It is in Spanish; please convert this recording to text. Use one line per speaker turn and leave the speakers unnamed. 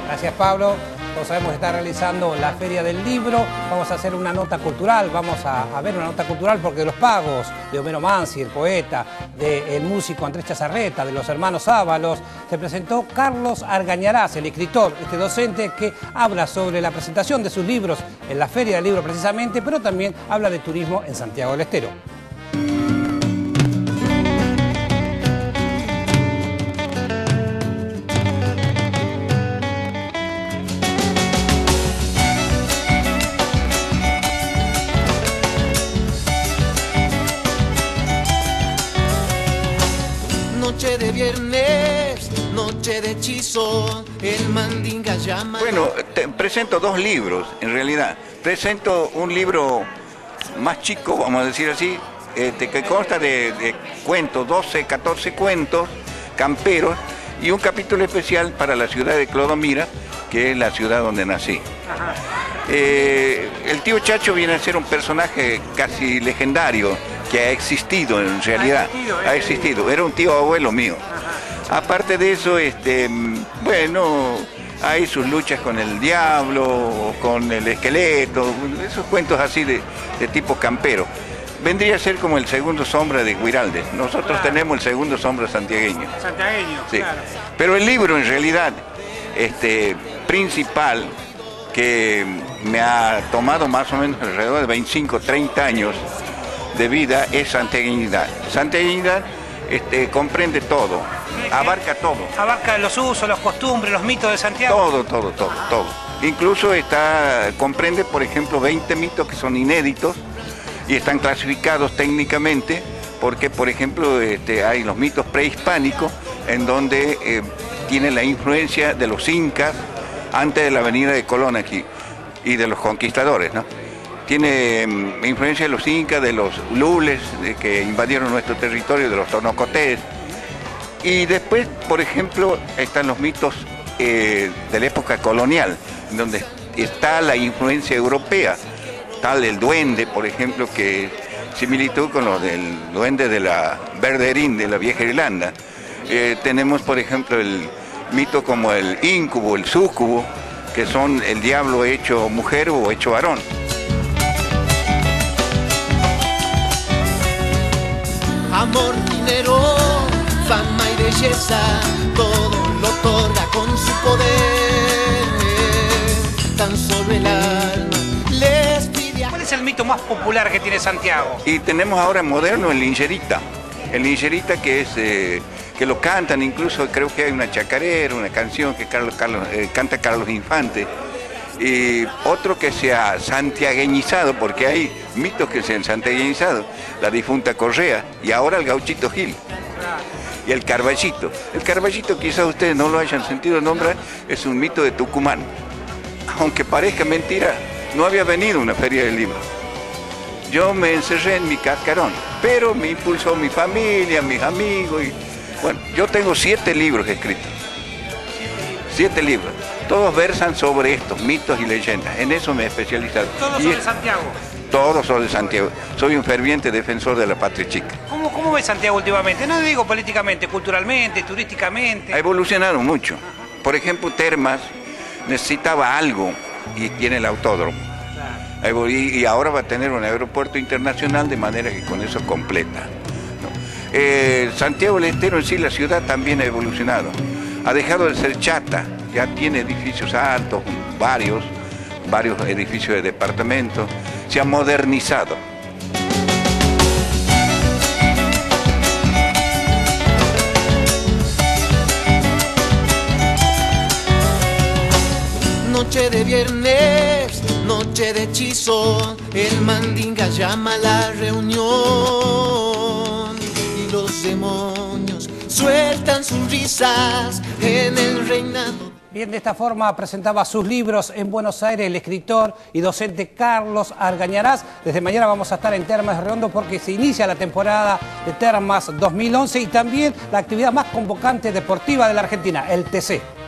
Gracias, Pablo. Como sabemos, está realizando la Feria del Libro. Vamos a hacer una nota cultural, vamos a ver una nota cultural porque de los pagos de Homero Mansi, el poeta, del músico Andrés Chazarreta, de los hermanos Ábalos, se presentó Carlos Argañarás, el escritor, este docente que habla sobre la presentación de sus libros en la Feria del Libro precisamente, pero también habla de turismo en Santiago del Estero.
Noche de viernes, noche de hechizo, el mandinga llama...
Bueno, presento dos libros, en realidad. Presento un libro más chico, vamos a decir así, que consta de cuentos, 12, 14 cuentos camperos, y un capítulo especial para la ciudad de Clodomira, que es la ciudad donde nací. El tío Chacho viene a ser un personaje casi legendario, que ha existido en realidad. Ha existido, era un tío abuelo mío. Aparte de eso, bueno, hay sus luchas con el diablo, con el esqueleto, esos cuentos así de tipo campero. Vendría a ser como el segundo sombra de Guiraldes. Nosotros tenemos el segundo sombra santiagueño.
Santiagueño,
sí.
Claro.
Pero el libro en realidad principal, que me ha tomado más o menos alrededor de 25, 30 años de vida, es Santiagueñidad. Santiagueñidad comprende todo, abarca todo.
Abarca los usos, las costumbres, los mitos de Santiago.
Todo. Incluso comprende, por ejemplo, 20 mitos que son inéditos y están clasificados técnicamente, porque, por ejemplo, hay los mitos prehispánicos, en donde tienen la influencia de los incas antes de la venida de Colón aquí, y de los conquistadores, ¿no? Tiene influencia de los incas, de los lules que invadieron nuestro territorio, de los tonocotés. Y después, por ejemplo, están los mitos de la época colonial, donde está la influencia europea. Tal el duende, por ejemplo, que similitud con los del duende de la Verderín, de la vieja Irlanda. Tenemos, por ejemplo, el mito como el íncubo, el súcubo, que son el diablo hecho mujer o hecho varón.
Amor, dinero, fama y belleza, todo lo otorga con su poder. Tan solo el alma les pide...
¿Cuál es el mito más popular que tiene Santiago?
Y tenemos ahora moderno el lincherita. El lincherita que es... que lo cantan, incluso creo que hay una chacarera, una canción que canta Carlos Infante. Y otro que se ha santiagueñizado, porque hay mitos que se han santiagueñizado, la difunta Correa, y ahora el gauchito Gil, y el Carballito. El Carballito, quizás ustedes no lo hayan sentido nombrar, es un mito de Tucumán. Aunque parezca mentira, no había venido a una feria del libro. Yo me encerré en mi cascarón, pero me impulsó mi familia, mis amigos, y bueno, yo tengo 7 libros escritos. 7 libros. Todos versan sobre estos mitos y leyendas. En eso me he especializado.
¿Todos son de Santiago?
Todos son de Santiago. Soy un ferviente defensor de la patria chica.
¿Cómo ves Santiago últimamente? No digo políticamente, culturalmente, turísticamente.
Ha evolucionado mucho. Por ejemplo, Termas necesitaba algo y tiene el autódromo. Claro. Y ahora va a tener un aeropuerto internacional, de manera que con eso completa. Santiago del Estero en sí, la ciudad también ha evolucionado. Ha dejado de ser chata, ya tiene edificios altos, varios edificios de departamentos, se ha modernizado.
Noche de viernes, noche de hechizo, el mandinga llama a la reunión y los demonios sueltan sus risas en el reinado.
Bien, de esta forma presentaba sus libros en Buenos Aires el escritor y docente Carlos Argañarás. Desde mañana vamos a estar en Termas de Redondo porque se inicia la temporada de Termas 2011 y también la actividad más convocante deportiva de la Argentina, el TC.